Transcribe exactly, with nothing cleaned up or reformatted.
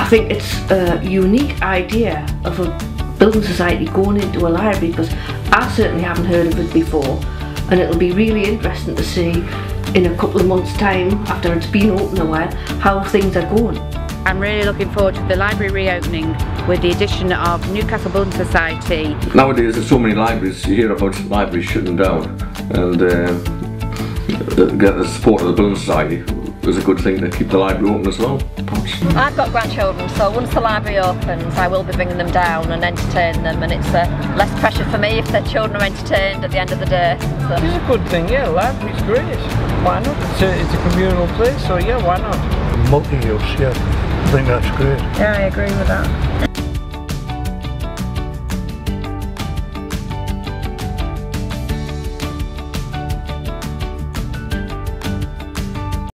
I think it's a unique idea of a building society going into a library, because I certainly haven't heard of it before, and it'll be really interesting to see in a couple of months' time, after it's been open a while, how things are going. I'm really looking forward to the library reopening with the addition of Newcastle Building Society. Nowadays there's so many libraries, you hear about libraries shutting down, and uh, get the support of the Building Society is a good thing to keep the library open as well. I've got grandchildren, so once the library opens I will be bringing them down and entertain them, and it's uh, less pressure for me if their children are entertained at the end of the day. So. It's a good thing, yeah, library's great. Why not? It's a, it's a communal place, so yeah, why not? Multi-use, yeah, I think that's great. Yeah, I agree with that.